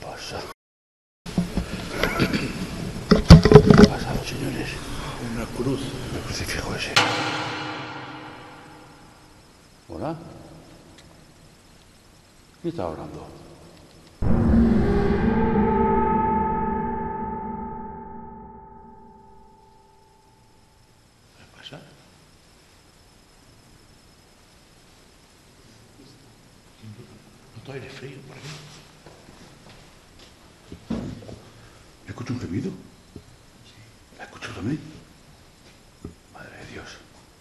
pasa? ¿Qué ha pasado, señores? Una cruz. El crucifijo ese. ¿Hola? ¿Quién está hablando? ¿Qué pasa? ¿Noto aire frío por aquí? ¿Escucho un gemido? ¿La escucho también? Madre de Dios.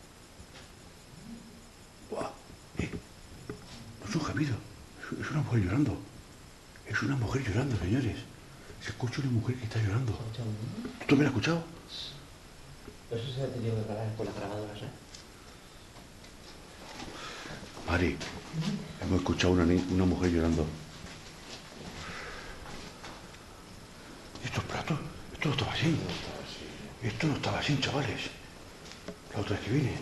¡Buah! No es un gemido, es una mujer llorando. Es una mujer llorando, señores. Se escucha una mujer que está llorando. ¿Tú también la has escuchado? Pero eso se ha tenido que grabar con las grabadoras, ¿eh? Mari, hemos escuchado una mujer llorando. ¿Y estos platos? Esto no estaba así. Esto no estaba así, chavales. La otra vez que vine.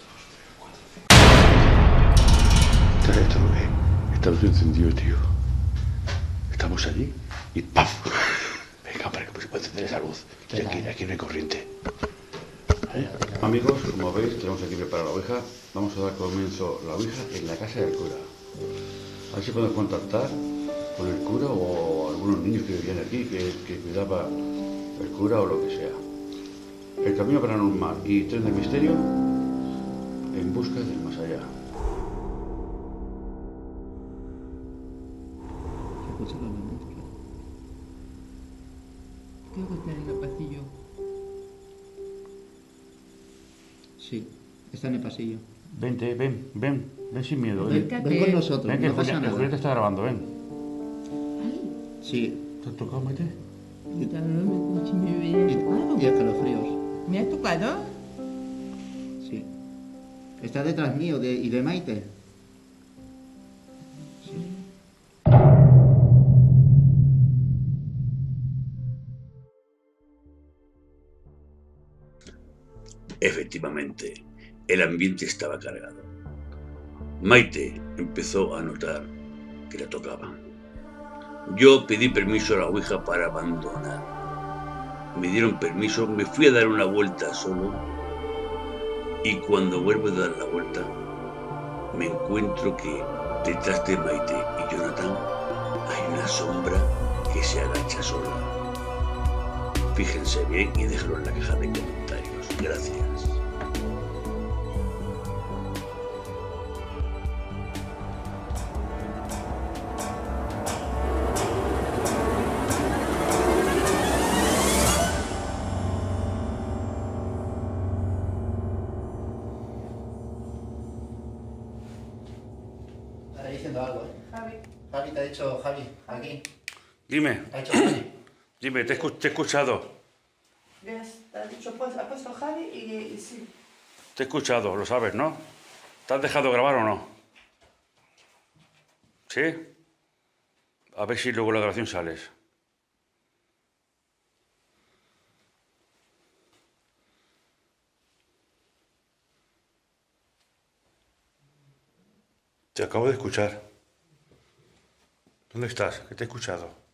Esta luz encendió, tío. Estamos allí y ¡paf! Venga, para que se pueda encender esa luz. Aquí no hay corriente. Amigos, como veis, tenemos aquí preparada la ouija. Vamos a dar comienzo a la ouija en la casa del cura. A ver si podemos contactar con el cura o algunos niños que vivían aquí, que cuidaba el cura o lo que sea. El camino paranormal y tren del misterio en busca del más allá. Se escucha la música. Creo que está en el pasillo. Sí, está en el pasillo. Vente, ven sin miedo. Ven con nosotros, Ven, que no pasa nada. Julieta está grabando, ven. Ay, Sí, ¿Te has tocado, Maite? ya no me viene tocado. y escalofríos. ¿Me has tocado? Sí. Está detrás mío y de Maite. Sí. Efectivamente, el ambiente estaba cargado. Maite empezó a notar que la tocaban. Yo pedí permiso a la ouija para abandonar. Me dieron permiso, me fui a dar una vuelta solo y cuando vuelvo a dar la vuelta me encuentro que detrás de Maite y Jonathan hay una sombra que se agacha sola. Fíjense bien y déjenlo en la caja de comentarios. Gracias. Está diciendo algo, ¿eh? Javi. Javi, te ha dicho, Javi, aquí. Dime, Te ha dicho Javi. dime, te he escuchado. ¿Ves? Te ha dicho, pues, ha puesto Javi y sí. Te he escuchado, lo sabes, ¿no? ¿Te has dejado grabar o no? ¿Sí? A ver si luego la grabación sales. Te acabo de escuchar. ¿Dónde estás? Que te he escuchado.